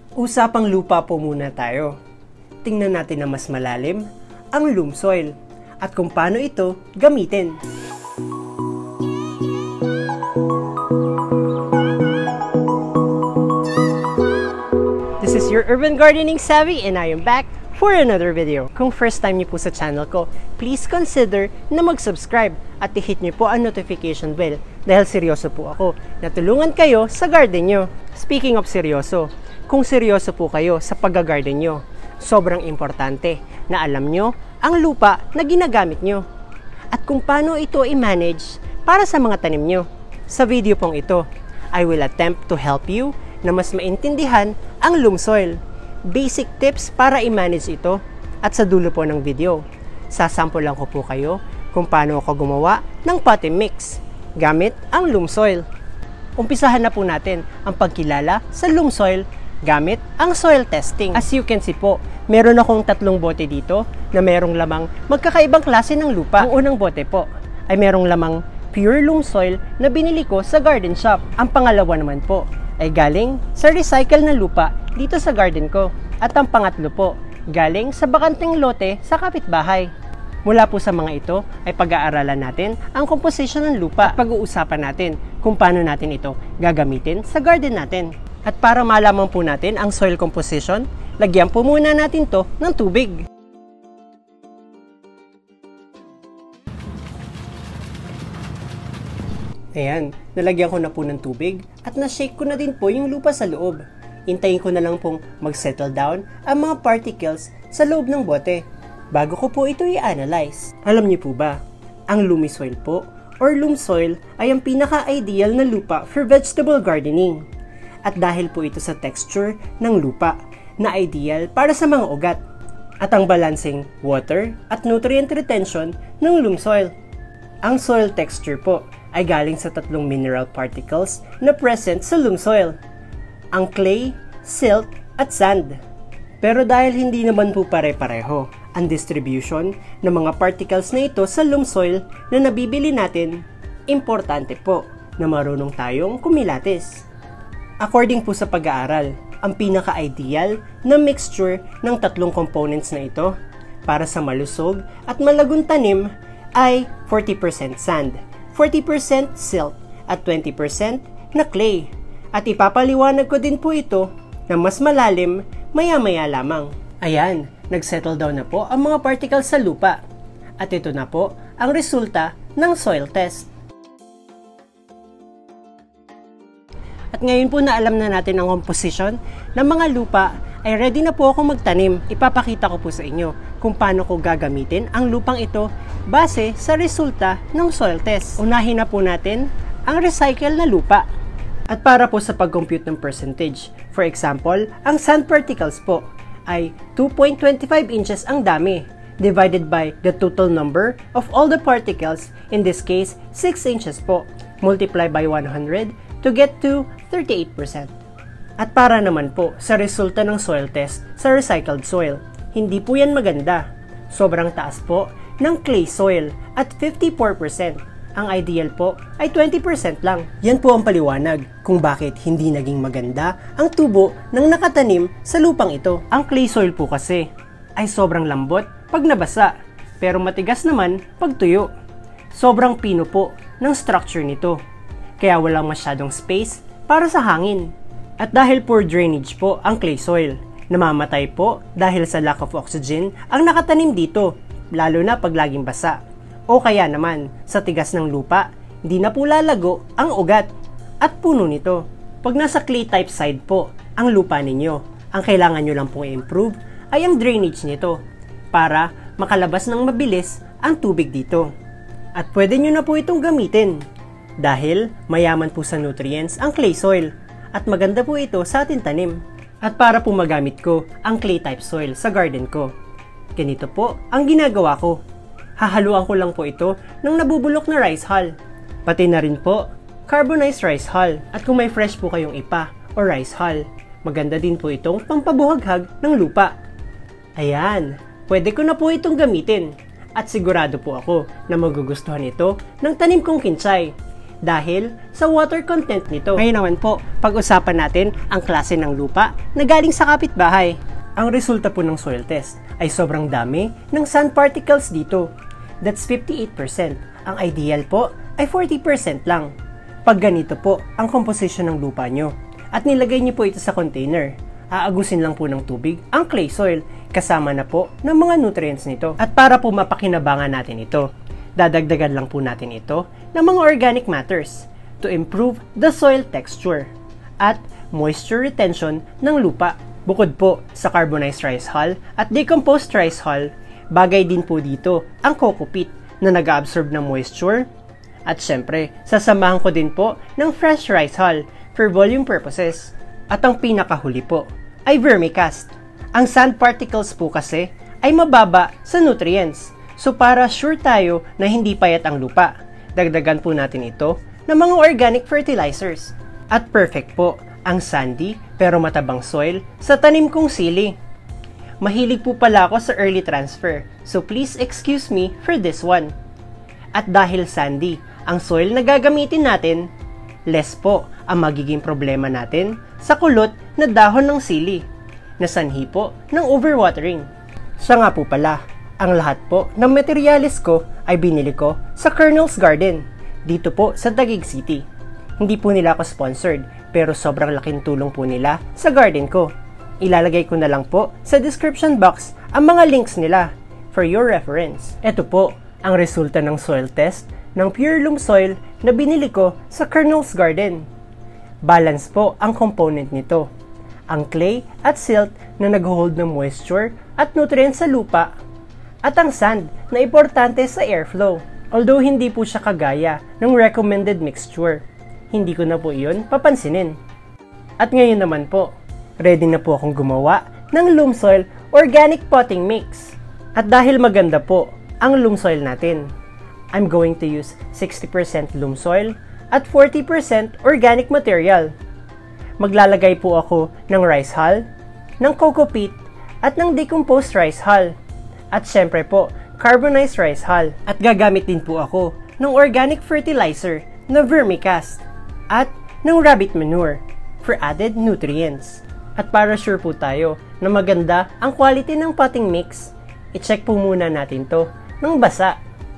Usapang lupa po muna tayo. Tingnan natin na mas malalim ang loam soil at kung paano ito gamitin. This is your Urban Gardening Savvy and I am back for another video. Kung first time niyo po sa channel ko, please consider na mag-subscribe at i-hit niyo po ang notification bell dahil seryoso po ako na tulungan kayo sa garden niyo. Speaking of seryoso, kung seryoso po kayo sa pag-garden niyo, sobrang importante na alam niyo ang lupa na ginagamit niyo at kung paano ito i-manage para sa mga tanim niyo. Sa video pong ito, I will attempt to help you na mas maintindihan ang loam soil. Basic tips para i-manage ito at sa dulo po ng video, sasample lang ko po kayo kung paano ako gumawa ng potting mix gamit ang loam soil. Umpisahan na po natin ang pagkilala sa loam soil gamit ang soil testing. As you can see po, meron akong 3 bote dito na merong lamang magkakaibang klase ng lupa. Ang unang bote po ay merong lamang pure loam soil na binili ko sa garden shop. Ang pangalawa naman po ay galing sa recycle na lupa dito sa garden ko. At ang pangatlo po, galing sa bakanteng lote sa kapitbahay. Mula po sa mga ito ay pag-aaralan natin ang composition ng lupa at pag-uusapan natin kung paano natin ito gagamitin sa garden natin. At para malaman po natin ang soil composition, lagyan po muna natin to ng tubig. Ayan, nalagyan ko na po ng tubig at na-shake ko na din po yung lupa sa loob. Hintayin ko na lang pong mag-settle down ang mga particles sa loob ng bote bago ko po ito i-analyze. Alam niyo po ba, ang loamy soil po or loam soil ay ang pinaka-ideal na lupa for vegetable gardening. At dahil po ito sa texture ng lupa na ideal para sa mga ugat at ang balancing water at nutrient retention ng loam soil. Ang soil texture po ay galing sa 3 mineral particles na present sa loam soil, ang clay, silt, at sand. Pero dahil hindi naman po pare-pareho ang distribution ng mga particles na ito sa loam soil na nabibili natin, importante po na marunong tayong kumilatis. According po sa pag-aaral, ang pinaka-ideal na mixture ng 3 components na ito para sa malusog at malagong tanim ay 40% sand, 40% silt, at 20% na clay. At ipapaliwanag ko din po ito na mas malalim maya-maya lamang. Ayan, nagsettle down na po ang mga particles sa lupa. At ito na po ang resulta ng soil test. At ngayon po na alam na natin ang composition ng mga lupa, ay ready na po ako magtanim. Ipapakita ko po sa inyo kung paano ko gagamitin ang lupang ito base sa resulta ng soil test. Unahin na po natin ang recycle na lupa. At para po sa pag-compute ng percentage, for example, ang sand particles po ay 2.25 inches ang dami divided by the total number of all the particles, in this case 6 inches po, multiply by 100 to get to 38%. At para naman po sa resulta ng soil test sa recycled soil, hindi po yan maganda. Sobrang taas po ng clay soil at 54%. Ang ideal po ay 20% lang. Yan po ang paliwanag kung bakit hindi naging maganda ang tubo ng nakatanim sa lupang ito. Ang clay soil po kasi ay sobrang lambot pag nabasa, pero matigas naman pag tuyo. Sobrang pino po ng structure nito, kaya walang masyadong space para sa hangin. At dahil poor drainage po ang clay soil, namamatay po dahil sa lack of oxygen ang nakatanim dito, lalo na pag laging basa. O kaya naman, sa tigas ng lupa, hindi na po lalago ang ugat at puno nito. Pag nasa clay type side po ang lupa ninyo, ang kailangan nyo lang pong i-improve ay ang drainage nito para makalabas ng mabilis ang tubig dito. At pwede nyo na po itong gamitin dahil mayaman po sa nutrients ang clay soil at maganda po ito sa ating tanim. At para po magamit ko ang clay type soil sa garden ko, ganito po ang ginagawa ko. Hahaluan ko lang po ito ng nabubulok na rice hull. Pati na rin po carbonized rice hull. At kung may fresh po kayong ipa o rice hull, maganda din po itong pampabuhaghag ng lupa. Ayan, pwede ko na po itong gamitin. At sigurado po ako na magugustuhan ito ng tanim kong kinsay. dahil sa water content nito. Ngayon naman po, pag-usapan natin ang klase ng lupa na galing sa kapitbahay. Ang resulta po ng soil test ay sobrang dami ng sand particles dito. That's 58%. Ang ideal po ay 40% lang. Pag ganito po ang composition ng lupa nyo at nilagay nyo po ito sa container, aagusin lang po ng tubig ang clay soil kasama na po ng mga nutrients nito. At para po mapakinabangan natin ito, dadagdagan lang po natin ito ng mga organic matters to improve the soil texture at moisture retention ng lupa. Bukod po sa carbonized rice hull at decomposed rice hull, bagay din po dito ang coco peat na nag-absorb ng moisture. At syempre, sasamahan ko din po ng fresh rice hull for volume purposes. At ang pinakahuli po ay vermicast. Ang sand particles po kasi ay mababa sa nutrients. So para sure tayo na hindi payat ang lupa, dagdagan po natin ito ng mga organic fertilizers. At perfect po ang sandy pero matabang soil sa tanim kong sili. Mahilig po pala ako sa early transfer, so please excuse me for this one. At dahil sandy ang soil na gagamitin natin, less po ang magiging problema natin sa kulot na dahon ng sili, na sanhi po ng overwatering. Siya nga po pala, ang lahat po ng materyales ko ay binili ko sa Colonel's Garden, dito po sa Taguig City. Hindi po nila ako sponsored, pero sobrang laking tulong po nila sa garden ko. Ilalagay ko na lang po sa description box ang mga links nila for your reference. Ito po ang resulta ng soil test ng pure loam soil na binili ko sa Colonel's Garden. Balance po ang component nito. Ang clay at silt na nag-hold ng moisture at nutrients sa lupa, at ang sand na importante sa airflow. Although hindi po siya kagaya ng recommended mixture, hindi ko na po iyon papansinin. At ngayon naman po, ready na po akong gumawa ng loam soil organic potting mix. At dahil maganda po ang loam soil natin, I'm going to use 60% loam soil at 40% organic material. Maglalagay po ako ng rice hull, ng coco peat, at ng decomposed rice hull. At syempre po, carbonized rice hull. At gagamit din po ako ng organic fertilizer na vermicast at ng rabbit manure for added nutrients. At para sure po tayo na maganda ang quality ng potting mix, i-check po muna natin to ng basa.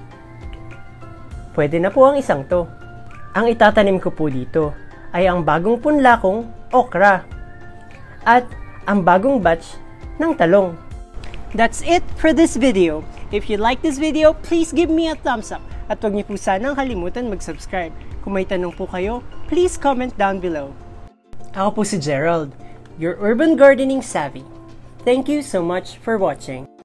Pwede na po ang isang to. Ang itatanim ko po dito ay ang bagong punla kong okra at ang bagong batch ng talong. That's it for this video. If you like this video, please give me a thumbs up. At huwag niyo po sanang kalimutan mag-subscribe. Kung may tanong po kayo, please comment down below. Ako po si Gerald, your urban gardening savvy. Thank you so much for watching.